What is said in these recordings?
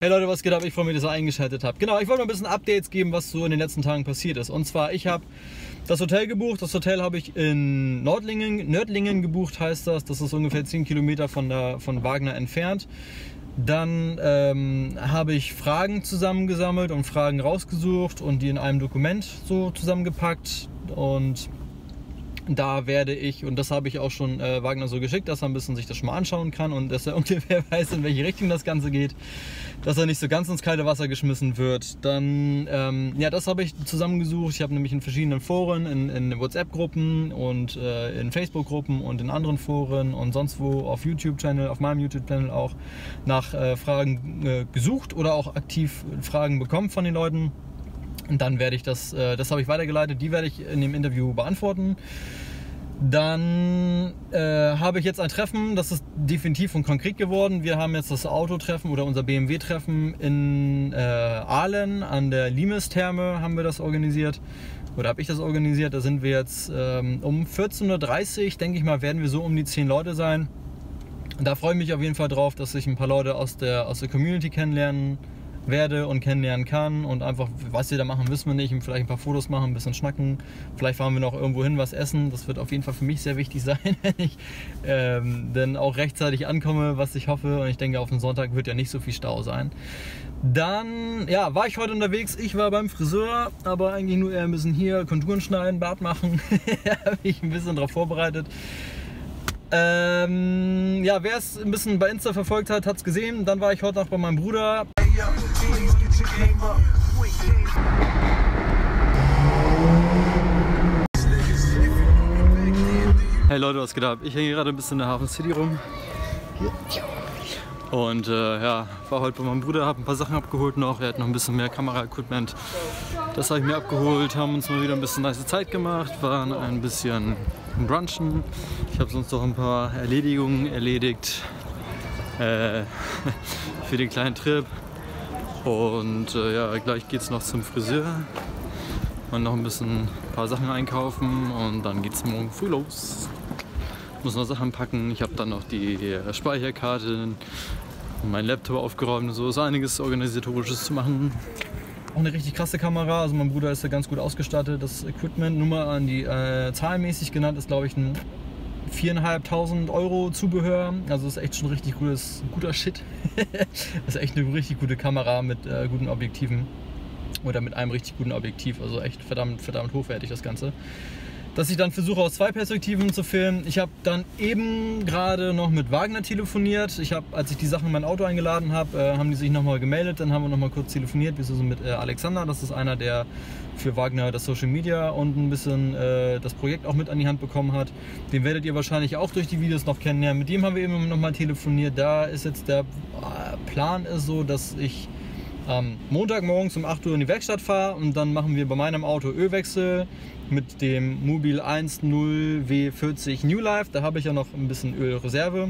Hey Leute, was geht ab? Ich freue mich, dass ihr eingeschaltet habt. Genau, ich wollte noch ein bisschen Updates geben, was so in den letzten Tagen passiert ist. Und zwar, ich habe das Hotel gebucht. Das Hotel habe ich in Nördlingen gebucht, heißt das. Das ist ungefähr 10 Kilometer von Wagner entfernt. Dann habe ich Fragen zusammengesammelt und Fragen rausgesucht und die in einem Dokument so zusammengepackt. Und da werde ich, und das habe ich auch schon Wagner so geschickt, dass er ein bisschen sich das schon mal anschauen kann und dass er ungefähr weiß, in welche Richtung das Ganze geht, dass er nicht so ganz ins kalte Wasser geschmissen wird. Dann, ja, das habe ich zusammengesucht. Ich habe nämlich in verschiedenen Foren, in WhatsApp-Gruppen und in Facebook-Gruppen und in anderen Foren und sonst wo auf YouTube-Channel, auf meinem YouTube-Channel auch nach Fragen gesucht oder auch aktiv Fragen bekommen von den Leuten. Und dann werde ich das habe ich weitergeleitet, die werde ich in dem Interview beantworten. Dann habe ich jetzt ein Treffen, das ist definitiv und konkret geworden. Wir haben jetzt das Autotreffen oder unser BMW-Treffen in Aalen an der Limes-Therme haben wir das organisiert. Oder habe ich das organisiert. Da sind wir jetzt um 14:30 Uhr, denke ich mal, werden wir so um die 10 Leute sein. Und da freue ich mich auf jeden Fall drauf, dass ich ein paar Leute aus der Community kennenlernen werde und kennenlernen kann und einfach, was wir da machen, wissen wir nicht, und vielleicht ein paar Fotos machen, ein bisschen schnacken, vielleicht fahren wir noch irgendwo hin, was essen. Das wird auf jeden Fall für mich sehr wichtig sein, wenn ich dann auch rechtzeitig ankomme, was ich hoffe, und ich denke, auf den Sonntag wird ja nicht so viel Stau sein. Dann, ja, war ich heute unterwegs, ich war beim Friseur, aber eigentlich nur eher ein bisschen hier Konturen schneiden, Bart machen, habe ich ein bisschen darauf vorbereitet. Ja, wer es ein bisschen bei Insta verfolgt hat, hat es gesehen. Dann war ich heute Nacht bei meinem Bruder. Hey Leute, was geht ab? Ich hänge gerade ein bisschen in der Hafen City rum. Und ja, war heute bei meinem Bruder, habe ein paar Sachen abgeholt noch. Er hat noch ein bisschen mehr Kamera-Equipment. Das habe ich mir abgeholt, haben uns mal wieder ein bisschen nice Zeit gemacht, waren ein bisschen brunchen. Ich habe sonst noch ein paar Erledigungen erledigt für den kleinen Trip. Und ja, gleich geht es noch zum Friseur und noch ein paar Sachen einkaufen und dann geht es morgen früh los. Ich muss noch Sachen packen, ich habe dann noch die Speicherkarte und meinen Laptop aufgeräumt und so. Ist einiges Organisatorisches zu machen. Auch eine richtig krasse Kamera, also mein Bruder ist ja ganz gut ausgestattet. Das Equipment, nur mal an die zahlenmäßig genannt, ist glaube ich ein 4.500 € Zubehör. Also ist echt schon richtig guter Shit. Das ist echt eine richtig gute Kamera mit guten Objektiven. Oder mit einem richtig guten Objektiv. Also echt verdammt hochwertig das Ganze. Dass ich dann versuche, aus 2 Perspektiven zu filmen. Ich habe dann eben gerade noch mit Wagner telefoniert. Als ich die Sachen in mein Auto eingeladen habe, haben die sich nochmal gemeldet. Dann haben wir nochmal kurz telefoniert. Wir sind mit Alexander, das ist einer, der für Wagner das Social Media und ein bisschen das Projekt auch mit an die Hand bekommen hat. Den werdet ihr wahrscheinlich auch durch die Videos noch kennenlernen. Mit dem haben wir eben nochmal telefoniert. Da ist jetzt der Plan ist so, dass ich am Montagmorgens um 8 Uhr in die Werkstatt fahre und dann machen wir bei meinem Auto Ölwechsel mit dem Mobil 1.0 W40 New Life. Da habe ich ja noch ein bisschen Ölreserve.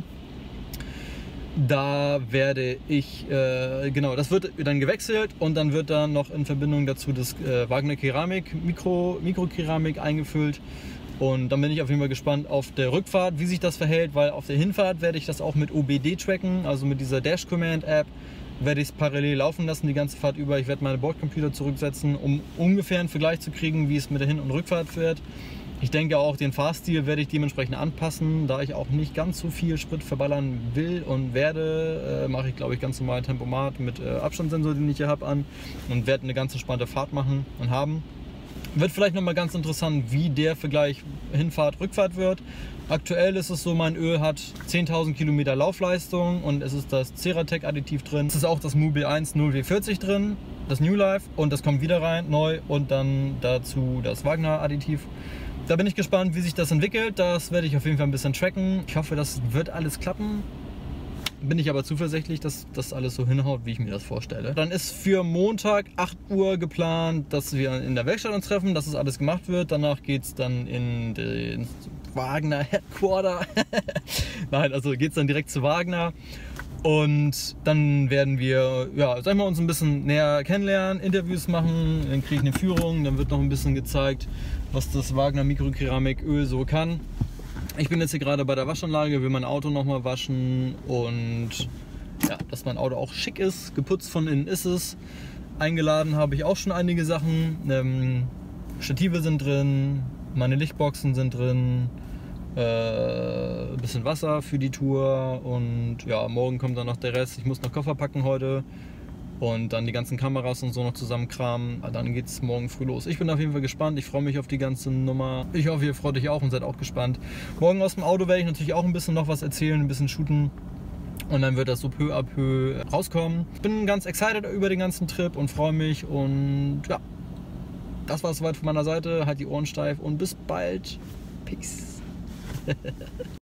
Da werde ich, genau, das wird dann gewechselt und dann wird da noch in Verbindung dazu das Wagner Keramik, Mikrokeramik eingefüllt. Und dann bin ich auf jeden Fall gespannt auf der Rückfahrt, wie sich das verhält, weil auf der Hinfahrt werde ich das auch mit OBD tracken, also mit dieser Dash Command App. Werde ich es parallel laufen lassen, die ganze Fahrt über. Ich werde meine Bordcomputer zurücksetzen, um ungefähr einen Vergleich zu kriegen, wie es mit der Hin- und Rückfahrt wird. Ich denke auch, den Fahrstil werde ich dementsprechend anpassen, da ich auch nicht ganz so viel Sprit verballern will und werde, mache ich glaube ich ganz normal Tempomat mit Abstandssensor, den ich hier habe, an und werde eine ganz entspannte Fahrt machen und haben. Wird vielleicht nochmal ganz interessant, wie der Vergleich Hinfahrt, Rückfahrt wird. Aktuell ist es so, mein Öl hat 10.000 Kilometer Laufleistung und es ist das Ceratec Additiv drin. Es ist auch das Mobil 1 0W40 drin, das New Life, und das kommt wieder rein, neu, und dann dazu das Wagner Additiv. Da bin ich gespannt, wie sich das entwickelt. Das werde ich auf jeden Fall ein bisschen tracken. Ich hoffe, das wird alles klappen. Bin ich aber zuversichtlich, dass das alles so hinhaut, wie ich mir das vorstelle. Dann ist für Montag 8 Uhr geplant, dass wir in der Werkstatt uns treffen, dass das alles gemacht wird. Danach geht es dann in den Wagner Headquarter. Nein, also geht es dann direkt zu Wagner. Und dann werden wir, ja, sag ich mal, uns ein bisschen näher kennenlernen, Interviews machen, dann kriege ich eine Führung, dann wird noch ein bisschen gezeigt, was das Wagner Mikrokeramiköl so kann. Ich bin jetzt hier gerade bei der Waschanlage, will mein Auto nochmal waschen und ja, dass mein Auto auch schick ist. Geputzt von innen ist es. Eingeladen habe ich auch schon einige Sachen. Stative sind drin, meine Lichtboxen sind drin, ein bisschen Wasser für die Tour und ja, morgen kommt dann noch der Rest. Ich muss noch Koffer packen heute und dann die ganzen Kameras und so noch zusammenkramen. Dann geht es morgen früh los. Ich bin auf jeden Fall gespannt, ich freue mich auf die ganze Nummer. Ich hoffe, ihr freut euch auch und seid auch gespannt. Morgen aus dem Auto werde ich natürlich auch ein bisschen noch was erzählen, ein bisschen shooten. Und dann wird das so peu à peu rauskommen. Ich bin ganz excited über den ganzen Trip und freue mich. Und ja, das war es soweit von meiner Seite. Halt die Ohren steif und bis bald. Peace.